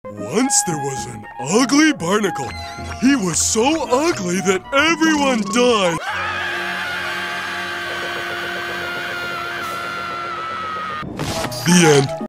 Once there was an ugly barnacle. He was so ugly that everyone died. The end.